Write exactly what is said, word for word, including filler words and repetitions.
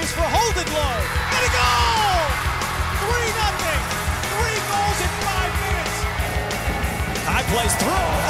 is for Holden Lowe. And a goal! three nothing. Three goals in five minutes. High plays through.